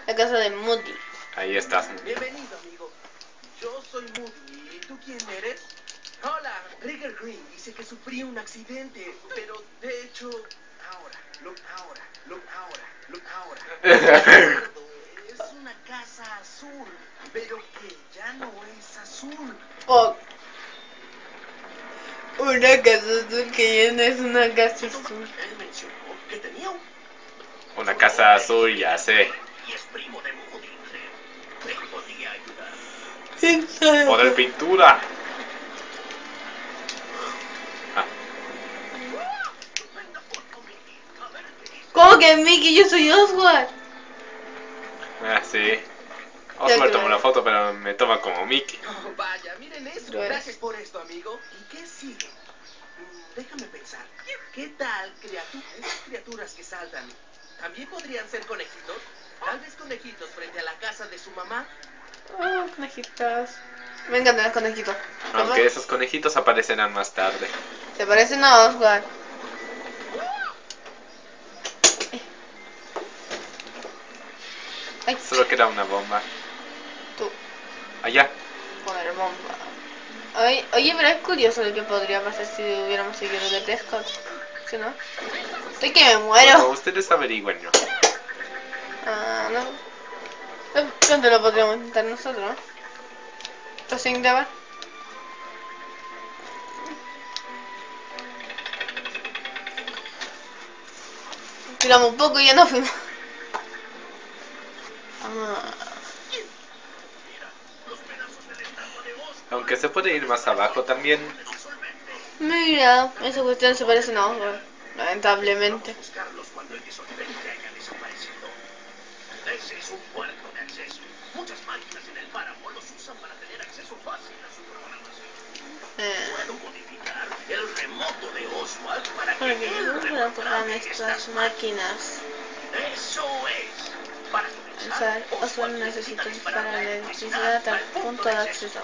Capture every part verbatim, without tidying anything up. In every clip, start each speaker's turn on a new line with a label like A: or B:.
A: La casa de Moody.
B: Ahí estás.
C: Bienvenido, amigo. Yo soy Moody. ¿Y tú quién eres? Hola, Rigger Green. Dice que sufrí un accidente, pero de hecho, ahora, look ahora, look ahora, look ahora. Es una casa azul, pero que ya no es azul.
A: Oh. Una casa azul que ya no es una casa azul.
C: Él mencionó que tenía un...
B: Una casa azul, ya sé.
C: Y es primo de Moody. ¿Me podría ayudar?
B: Poner pintura. Ah.
A: ¿Cómo que Mickey? Yo soy Oswald.
B: Ah, sí. Oswald tomó la foto, pero me toma como Mickey.
C: Oh, vaya, miren eso. Gracias por esto, amigo. ¿Y qué sigue? Mm, déjame pensar. ¿Qué tal criaturas? Esas criaturas que saltan, ¿también podrían ser conejitos? Tal vez conejitos frente a la casa de su mamá.
A: Oh, conejitos. Me encantan los conejitos.
B: Aunque esos conejitos aparecerán más tarde.
A: Se parecen a Oswald. Ay.
B: Solo queda una bomba.
A: Tú.
B: Allá.
A: Poner bomba. Oye, oye, pero es curioso lo que podría pasar si hubiéramos seguido de Prescott. ¿Sí, no? Estoy que me muero.
B: Bueno, ustedes averigüen, ¿no?
A: Ah, no. ¿Dónde lo podríamos intentar nosotros? ¿Esto sin grabar? Tiramos un poco y ya nos fuimos. Ah.
B: Aunque se puede ir más abajo también.
A: Mira, esa cuestión se parece a Oswald. Lamentablemente.
C: Ese es un puerto de acceso. Muchas máquinas en el páramo los usan para tener acceso fácil a su programación.
A: Eh.
C: Puedo modificar el remoto de Oswald para que
A: Para
C: él
A: que
C: reprograme
A: estas
C: estas
A: máquinas.
C: Eso es. Para comenzar,
A: Oswald, Oswald necesita disparar la electricidad al punto de acceso.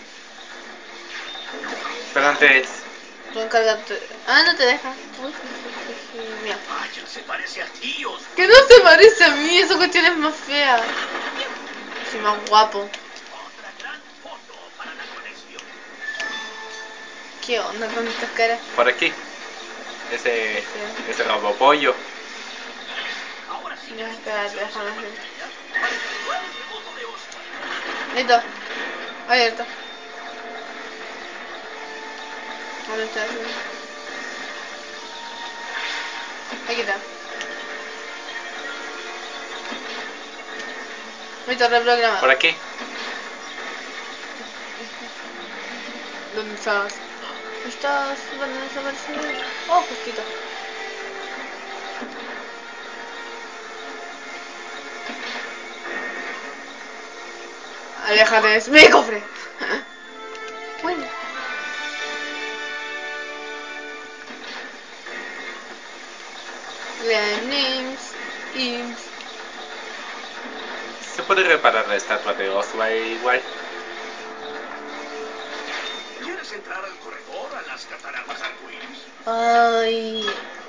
B: Pero antes...
A: Tú encárgate. Ah, no te deja. Uy, mira.
C: Vaya, se parece a ti, Oswald.
A: Que no se parece a mí, esa cuestión es más fea. Sí, más guapo.
C: Otra gran foto para la conexión.
A: ¿Qué onda con estas caras?
B: Por aquí. Ese...
A: Sí.
B: Ese robopollo.
C: Ahora sí.
A: Ya, espérate, déjame ver.
C: Para efectuar el remoto de Oswald.
A: Listo. Abierto. ¿Dónde está? Aquí está. Listo, reprogramado.
B: Por aquí.
A: ¿Dónde estás? ¿Estás? ¿Van a desaparecer? Oh, justito. Aléjate, es mi cofre. Bueno. Names, Imps.
B: Se puede reparar la estatua de Oswald igual.
C: ¿Quieres entrar al corredor a las cataratas arcoíris?
A: Ay.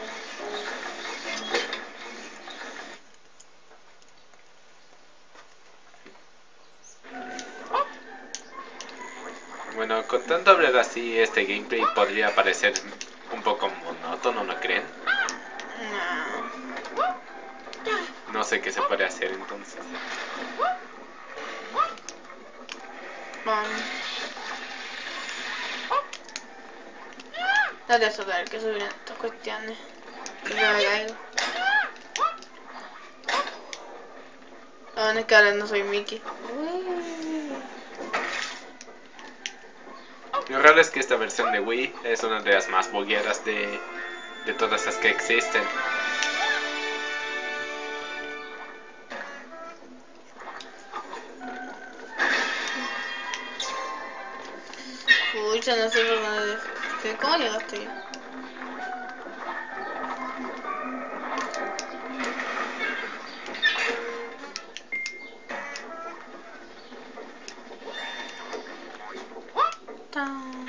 B: Bueno, con tanto hablar así, este gameplay podría parecer un poco monótono, ¿no creen?
A: No.
B: No sé qué se puede hacer entonces.
A: Vamos. No te vas ver que subir estas cuestiones. Que yo me caigo. No, no es que ahora no soy Mickey.
B: Lo raro es que esta versión de Wii es una de las más bugueadas de, de todas las que existen.
A: Pucha, no sé por dónde. ¿Qué? ¿Cómo llegaste ahí? Tan.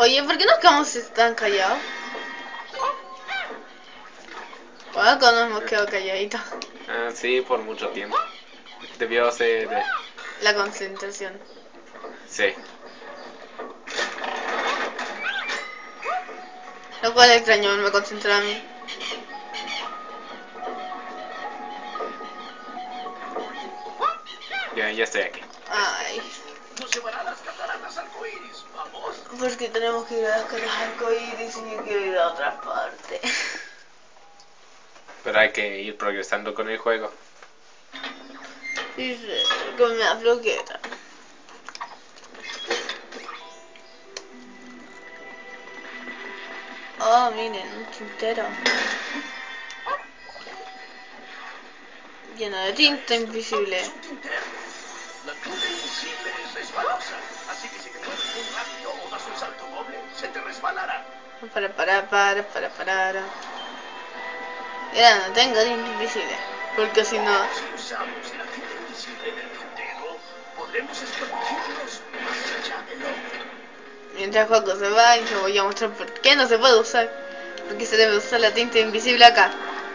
A: Oye, ¿por qué nos quedamos tan callados? Bueno, cuando nos hemos quedado calladitos.
B: Ah, sí, por mucho tiempo. Debió ser... eh,
A: La concentración.
B: Sí.
A: Lo cual es extraño, me concentré a mí.
B: Ya, ya estoy aquí.
A: Ay,
C: Nos llevará a las cataratas arcoíris. Vamos.
A: porque tenemos que ir a las cataratas arcoíris y yo quiero ir a otra parte.
B: Pero hay que ir progresando con el juego.
A: Dice que me da floqueta. Oh, miren, un tintero. Lleno de tinta invisible.
C: Es un tintero. La tinta invisible es resbalosa. Así que si te mueves muy rápido o das un salto doble, se te resbalará.
A: Para, para, para, para, para. Mira, no tengo tinta invisible. Porque si no...
C: Si usamos la tinta invisible en el tintero, podremos escondernos más allá del hombre.
A: Mientras Juaco se va y se voy a mostrar por qué no se puede usar. Porque se debe usar la tinta invisible acá.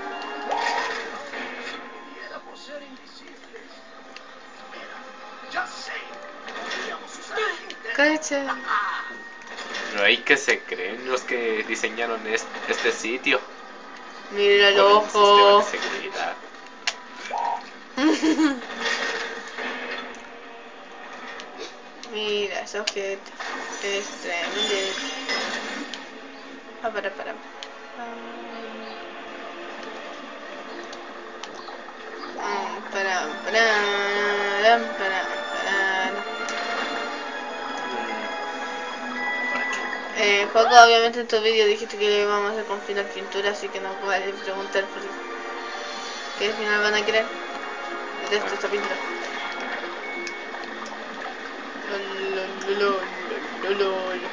C: Pudiéramos ser invisibles. Mira, ya sé. Podríamos usar el tintero.
A: Cacha.
B: Pero ahí que se creen los que diseñaron es- este sitio.
A: Mira el
B: Con un sistema
A: ojo.
B: de seguridad.
A: Mira ese objeto. Es tremendo. Ah, para, para. Ah, para, para, para, para, para. Eh, Juaco, obviamente en tu vídeo dijiste que le íbamos a hacer con final pintura, así que no vale preguntar por qué final van a querer. Detesto esta pintura. Lo, lo, lo, lo, lo, lo.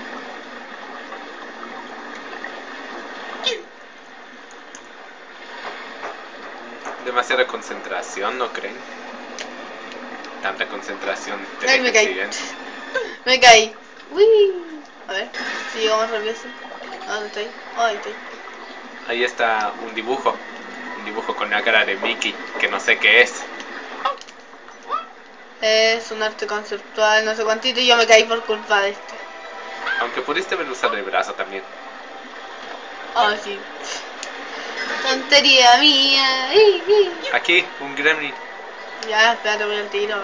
B: Demasiada concentración, ¿no creen? Tanta concentración te
A: Ay,
B: deja
A: me
B: en
A: caí.
B: silencio.
A: Me caí. Uy. A ver, si llego más rápido. ¿A dónde estoy? Oh, ahí estoy.
B: Ahí está un dibujo. Un dibujo con la cara de Mickey, que no sé qué es.
A: Es un arte conceptual, no sé cuántito, y yo me caí por culpa de este.
B: Aunque pudiste haber usado el brazo también.
A: Oh, sí. Tontería mía. Ih, ih.
B: Aquí, un gremlin.
A: Ya, espérate, voy al tiro.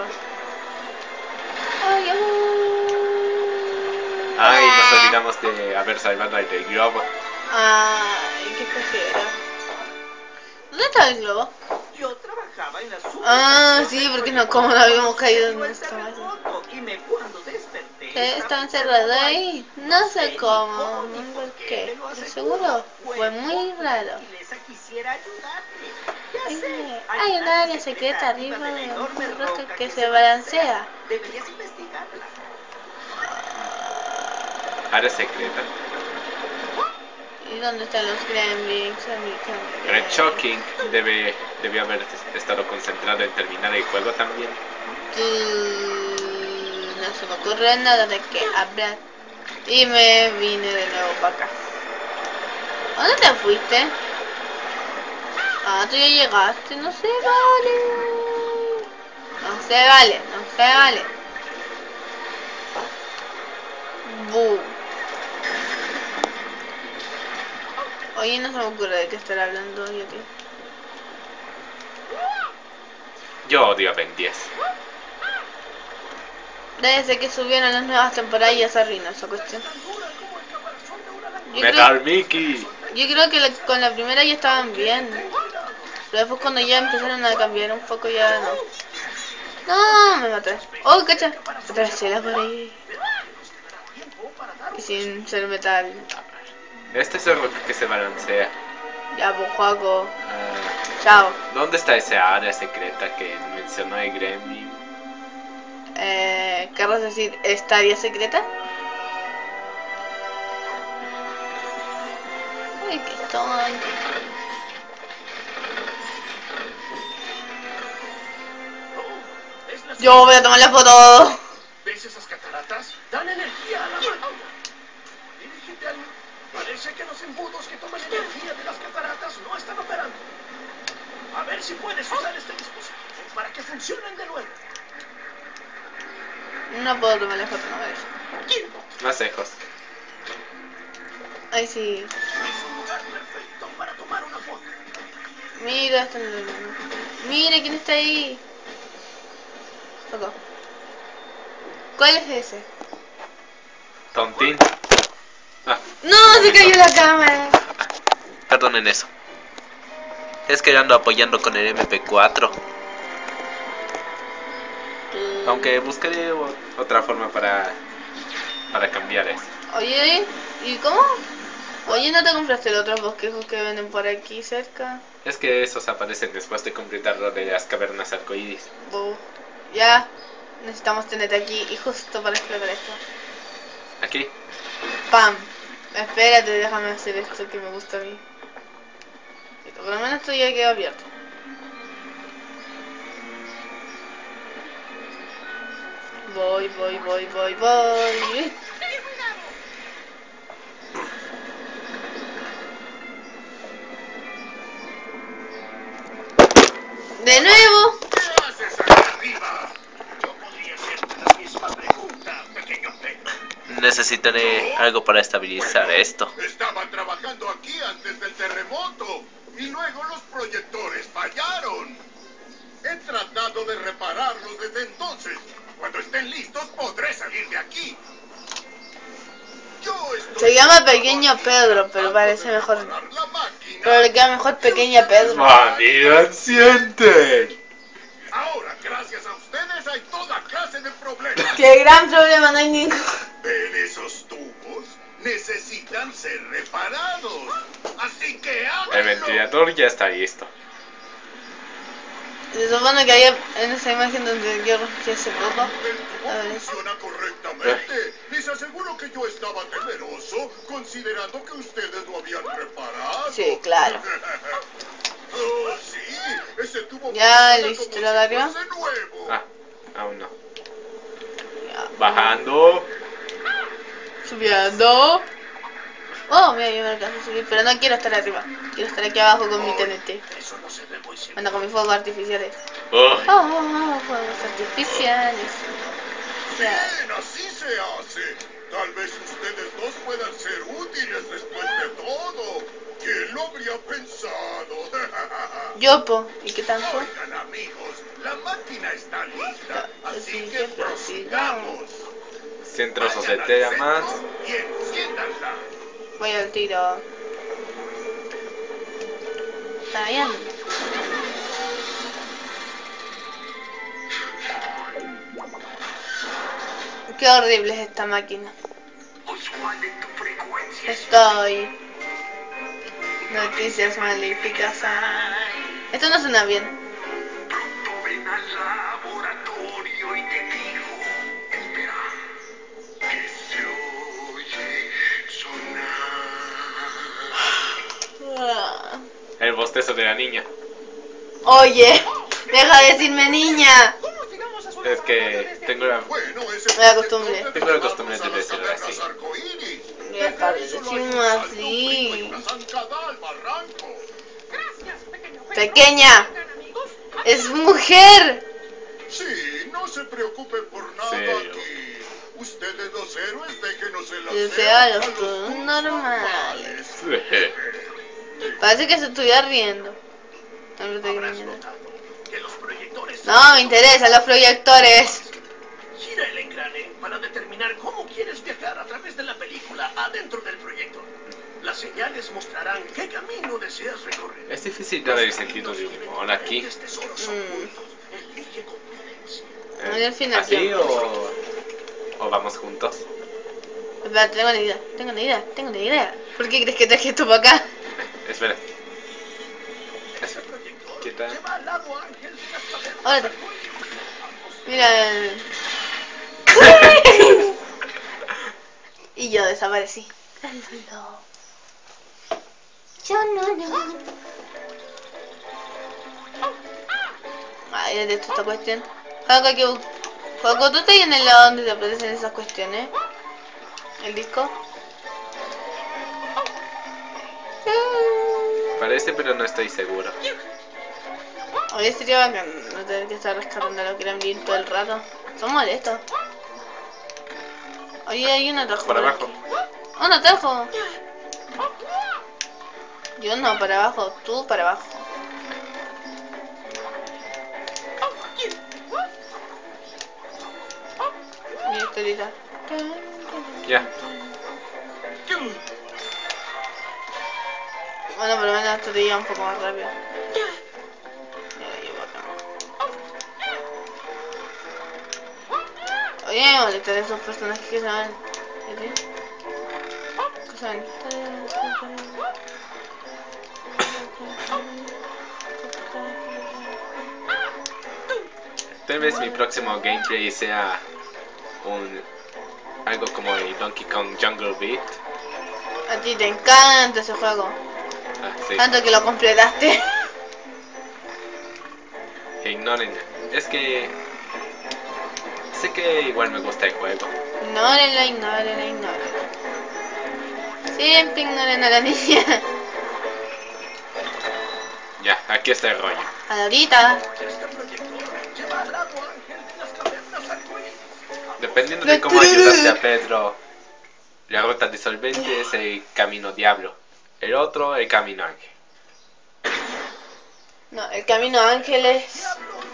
A: Ay, amor.
B: Ay, nos olvidamos de haber salvado al del globo.
A: Ay, qué flojera. ¿Dónde está el globo?
C: Yo trabajaba en la
A: Ah, sí, porque no, como no habíamos caído en
C: este
A: esto.
C: terremoto, y me cuando desperté
A: ¿Qué? ¿Está encerrado ahí? No sé cómo, no sé por qué. Pero seguro fue muy raro.
C: Inglesa quisiera ayudarme. Ya
A: Ay,
C: sé,
A: hay una área secreta arriba
C: de la
A: de
C: enorme
A: un roca
C: roca
A: que se balancea.
C: Deberías investigarla.
B: Área secreta.
A: ¿Y dónde están los gremlins? Amiga?
B: Red Shocking debe, debió haber estado concentrado en terminar el juego también.
A: Mm, no se me ocurre nada de qué hablar. Y me vine de nuevo para acá. ¿Dónde te fuiste? Ah, tú ya llegaste. No se vale. No se vale, no se vale. Bu. Oye, no se me ocurre de qué estar hablando yo aquí.
B: Yo odio a Ben diez.
A: Desde que subieron las nuevas temporadas ya se arruinó esa cuestión. Yo creo,
B: Metal Mickey.
A: yo creo que la- con la primera ya estaban bien. Pero después cuando ya empezaron a cambiar un poco ya no. No, me maté. Oh, cacha. Otra chela por ahí. Y sin ser metal.
B: Este es el rock que se balancea.
A: Ya, pues, Juaco.
B: Ah,
A: Chao.
B: ¿dónde está esa área secreta que mencionó el gremlin?
A: Eh, ¿querrás decir esta área secreta? Ay, qué tonto. Yo voy a tomar la foto.
C: ¿Ves esas cataratas? Dan energía a la máquina. Parece que los embudos que toman energía de las cataratas no están operando. A ver si puedes usar este dispositivo para que funcionen de nuevo.
A: No puedo tomar la foto, no ves.
B: Más lejos.
A: Ay, sí.
C: Es un lugar perfecto para tomar una foto.
A: Mira, está en el... Mira quién está ahí. Acá. ¿Cuál es ese?
B: Tontín. Ah,
A: ¡No! ¡Se cayó la cámara!
B: perdonen eso. Es que ando apoyando con el eme pe cuatro. Aunque buscaré o- otra forma para para cambiar eso.
A: Oye, ¿y cómo? Oye, ¿no te compraste los otros bosquejos que venden por aquí cerca?
B: Es que esos aparecen después de completar lo de las cavernas arcoíris.
A: Buh. Ya, necesitamos tenerte aquí y justo para explotar esto.
B: Aquí.
A: ¡Pam! Espérate, déjame hacer esto que me gusta a mí. Listo, por lo menos esto ya quedó abierto. Voy, voy, voy, voy, voy. De nuevo.
C: ¿Qué haces ahí arriba? Yo podría hacerte la misma pregunta, pequeño Pedro.
B: Necesitaré algo para estabilizar esto.
C: Estaban trabajando aquí antes del terremoto y luego los proyectores fallaron. He tratado de repararlos desde entonces. Cuando estén listos podré salir de aquí. Yo estoy
A: Se llama Pequeño Pedro, pero parece mejor.
C: reparar la máquina.
A: Pero le queda mejor Pequeña Pedro.
B: ¡Vanidad siente!
C: Ahora, gracias a ustedes, hay toda clase de problemas.
A: ¡Qué gran problema! No hay ningún.
C: ¿Ven esos tubos? Necesitan ser reparados. Así que háganlo.
B: El ventilador ya está listo.
A: Se supone que hay en esa imagen donde yo rompí ese poco.
C: El tubo
A: A ver.
C: funciona correctamente. Les aseguro que yo estaba temeroso, considerando que ustedes lo habían reparado.
A: Sí, claro.
C: Oh, sí, ese tubo
A: Ya,
C: funciona
A: listo,
C: como
A: ¿lo
C: si
A: de arriba?
C: fuese nuevo.
B: Ah, aún no.
A: Ya.
B: Bajando.
A: Subiendo. Oh, mira, yo me alcanzo a subir, pero no quiero estar arriba. Quiero estar aquí abajo con mi T N T.
C: Eso no se ve muy seguro.
A: Anda con mis fuegos artificiales.
B: Oh,
A: Oh, oh, oh, fuegos artificiales. Ya.
C: Bien, así se hace. Tal vez ustedes dos puedan ser útiles después de todo. ¿Quién lo habría pensado?
A: Yo, po. ¿Y qué tanto?
C: Oigan, amigos, la máquina está lista. Así
A: Así
C: que
A: que
C: prosigamos.
B: cien trozos de
C: Vayan al
B: tela
C: centro
B: más.
C: Y enciéndanla.
A: Voy al tiro. Está bien. Qué horrible es esta máquina. Estoy. Noticias maléficas. Ay. Esto no suena bien.
C: Pronto ven al laboratorio y te digo, espera, que se oye sonar.
A: Ah.
B: El bostezo de la niña.
A: Oye, deja de decirme niña.
B: Es que tengo la...
C: Bueno, ese
A: Me acostumbré.
B: Tengo la costumbre de decirlo así.
A: Deja de decirme así. Pequeña, es mujer.
C: Sí, no se preocupen por nada
B: Serio.
C: aquí. Ustedes los héroes, déjenos en la
A: Desea los tonos normales. Parece que se estuviera riendo. No,
C: Habrás notado que los proyectores...
A: no me interesan los proyectores.
C: Gira el engrane para determinar cómo quieres viajar a través de la película adentro del proyector. Las señales mostrarán qué camino deseas recorrer.
B: Es difícil dar el sentido de humor aquí.
C: Diferentes tesoros ocultos. Elige con prudencia.
B: Eh,
A: Y al final,
B: ¿Así
A: ¿qué?
B: o, o vamos juntos?
A: Espera, tengo una idea, tengo una idea, tengo una idea. ¿Por qué crees que traje esto para acá?
B: Espera.
C: Ese proyector
B: ¿Qué tal?
C: lleva al lado ángel de las cavernas
A: Órale.
C: arcoíris.
A: Mira. el- Y yo desaparecí. Yo no, no. Ay, es de esto esta cuestión. Jaco, que Jaco, tú estás en el lado donde te aparecen esas cuestiones. El disco.
B: Parece, pero no estoy seguro.
A: Oye, sería bacán no tener que estar rescatando a los Gremlins todo el rato. Son molestos. Oye, hay un atajo.
B: Por abajo.
A: ¡Un atajo! Yo no, para abajo. Tú para abajo. Mi historita.
B: Ya.
A: Bueno, por lo menos esto te lleva un poco más rápido. Oye, me molestan esos personajes que se van. Que se van.
B: Tal vez mi próximo gameplay sea un algo como el Donkey Kong Jungle Beat.
A: A ti te encanta ese juego.
B: Ah, sí.
A: Tanto que lo completaste.
B: Ignoren. Es que sé que igual me gusta el juego.
A: Ignórenla, ignórenla, ignórenla. Siempre ignoren a la niña.
B: Ya, aquí está el rollo.
A: A la ahorita.
B: Dependiendo de cómo ayudaste a Pedro, la ruta disolvente es el camino diablo. El otro, el camino ángel.
A: No, el camino ángeles.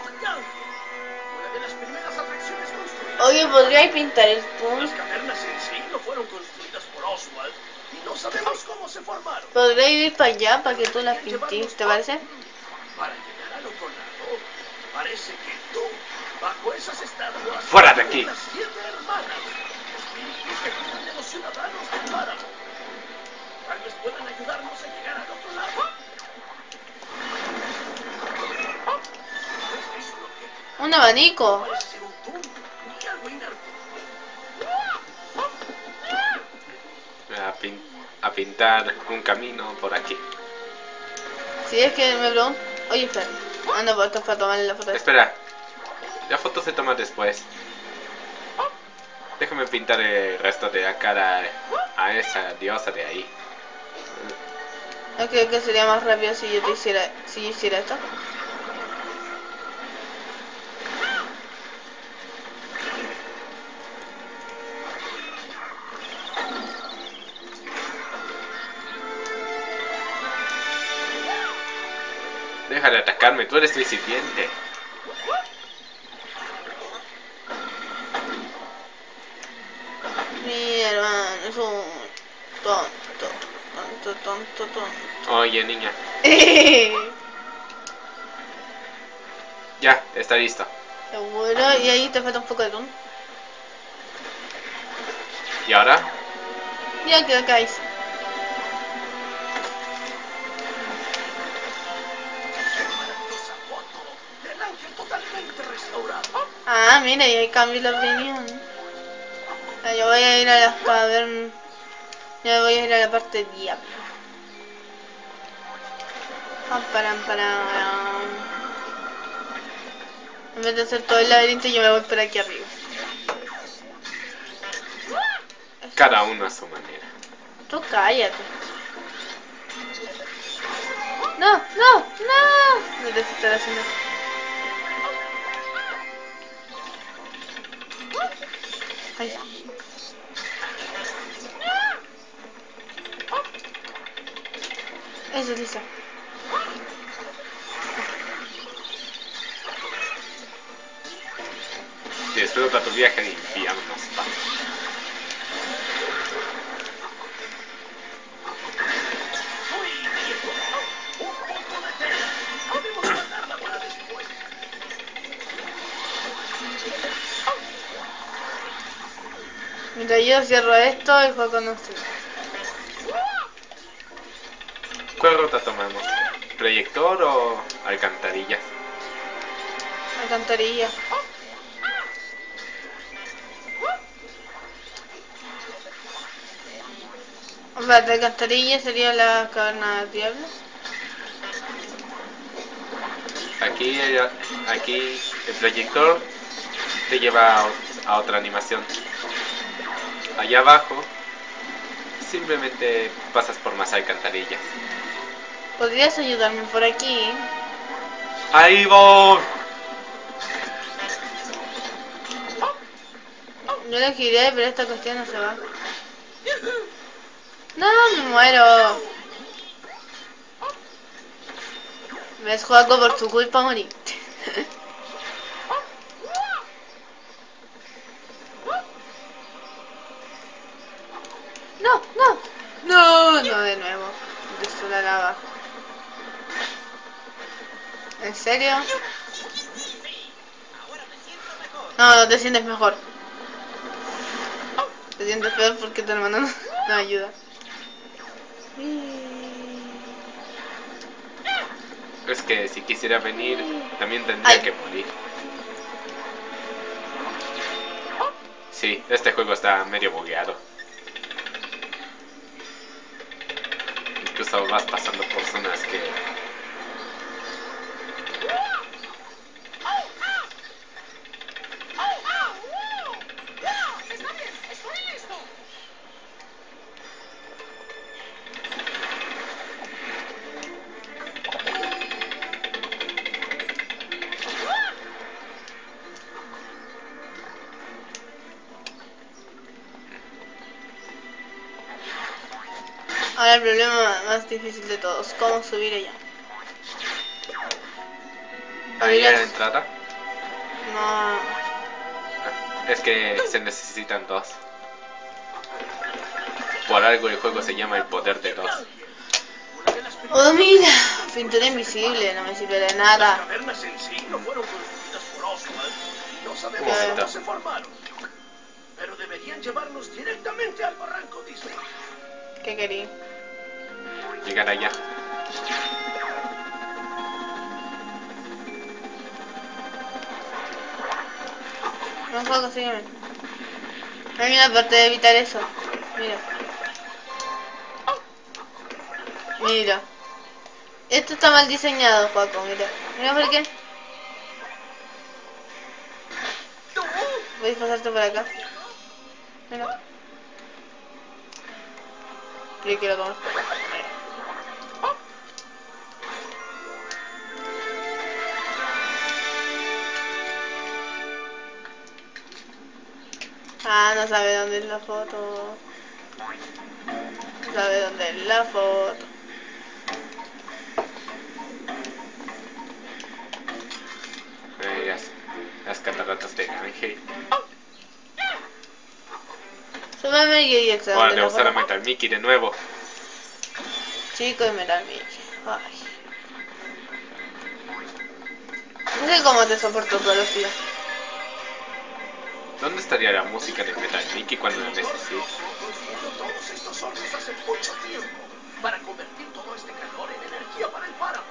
A: Oye, ¿podríais pintar el pool?
C: Las cavernas en sí no fueron construidas por Oswald y no sabemos cómo se formaron.
A: ¿Podríais ir para allá para que tú las pintes, te parece?
C: Para llegar al otro lado, parece que tú, bajo esas estatuas,
B: ¡Fuera de aquí!
C: las siete hermanas, espíritus que cuidan de los ciudadanos del páramo. Tal vez puedan ayudarnos a llegar al otro lado. ¿Es eso lo que
A: Un abanico.
C: parece ser un túnel? Y algo inerte.
B: A, pin- a pintar un camino por aquí.
A: Si es que me pregunto. Oye, espera. Ah, no, pues esto es para tomarle la foto.
B: Espera, la foto se toma después. Déjame pintar el resto de la cara a esa diosa de ahí.
A: ¿No creo que sería más rápido si yo te hiciera, si yo hiciera esto?
B: Deja de atacarme, tú eres mi sirviente.
A: Mi hermano es un tonto, tonto, tonto, tonto.
B: Oye, niña. Ya, está listo.
A: Seguro, y ahí te falta un poco de ton.
B: ¿Y ahora?
A: Ya que acá hice.
C: Maravillosa foto del ángel totalmente restaurado.
A: Ah, mira, y ahí cambió la opinión. Ah, yo voy a ir a las cavernas. Yo voy a ir a la parte diablo. Pam, param, param. En vez de hacer todo el laberinto, yo me voy por aquí arriba.
B: Cada uno a su manera.
A: Tú cállate. No, no, no. No te estar haciendo. Ay. Eso, listo.
B: Disfruta tu viaje de infiernos, pa.
C: Muy bien. Un poco de tela. Debemos guardarla para después.
A: Mientras yo cierro esto, el juego no se.
B: ¿Cuál ruta tomamos? ¿Proyector o alcantarillas?
A: Alcantarilla. O sea, de alcantarilla sería la caverna del diablo.
B: Aquí, el- aquí el proyector te lleva a, ot- a otra animación. Allá abajo simplemente pasas por más alcantarillas.
A: ¿Podrías ayudarme por aquí?
B: ¡Ahí voy!
A: Yo lo giré, pero esta cuestión no se va. No, me muero. ¿Ves, Joaco? Por tu culpa morí. No, no. No, no de nuevo. Empezó la lava. ¿En serio? No, no te sientes mejor. Te sientes peor porque tu hermano no, no ayuda.
B: Es que si quisiera venir, también tendría
A: Ay.
B: que morir. Sí, este juego está medio bugueado. Incluso vas pasando por zonas que...
A: Ahora el problema más difícil de todos, ¿cómo subir allá?
B: Ahí a la
A: Podrías-
B: entrada.
A: No.
B: Es que se necesitan dos. Por algo el juego se llama el poder de dos.
A: Oh, mira, pintura invisible, no me sirve de
C: Las
A: nada.
C: cavernas en sí no fueron construidas por Oswald. No sabemos
B: Un momento.
C: cómo se formaron. Pero deberían llevarnos directamente al barranco Disney.
A: ¿Qué quería?
B: Llegar allá.
A: No juego, sígueme. Hay una parte de evitar eso. Mira. Mira. Esto está mal diseñado, Joaco, mira. Mira por qué. Voy a pasarte por acá. Mira. Yo quiero tomar. Ah, no sabe dónde es la foto. No sabe dónde es la foto.
B: Eh, las, las cataratas de Gange.
A: Súbeme y y extra dónde
B: Ahora
A: es la
B: usar a
A: foto.
B: Metal Mickey de nuevo.
A: Chico y Metal Mickey. Ay. No sé cómo te soporto todos los días.
B: ¿Dónde estaría la música de Metal Mickey cuando la necesito?
C: Construyendo todos estos hornos hace mucho tiempo para convertir todo este calor en energía para el páramo.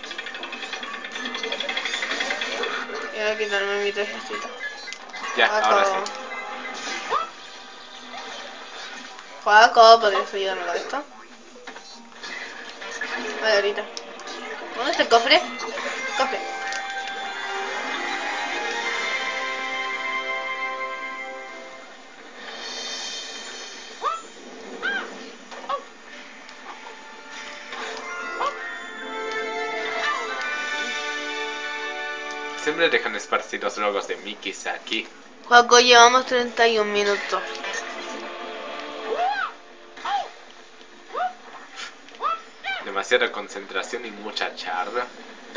A: Quiero quitarme mi trajecito.
B: Ya,
A: Joaco.
B: ahora sí.
A: Joaco, ¿podrías ayudarme con esto? Vale, ahorita. ¿Dónde está el cofre? Cofre.
B: Siempre dejan esparcidos logos de Mickey aquí.
A: Joaco, llevamos treinta y un minutos.
B: Demasiada concentración y mucha charla.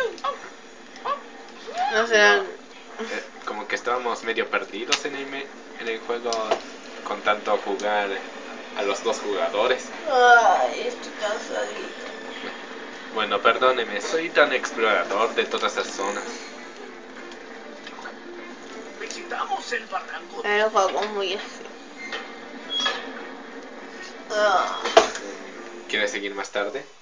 A: No será...
B: Eh, como que estábamos medio perdidos en el, me- en el juego con tanto jugar a los dos jugadores.
A: Ay, estoy cansadito.
B: Bueno, perdóneme, soy tan explorador de todas esas zonas.
C: Visitamos el barranco
A: El juego es muy así. Ah.
B: ¿Quieres seguir más tarde?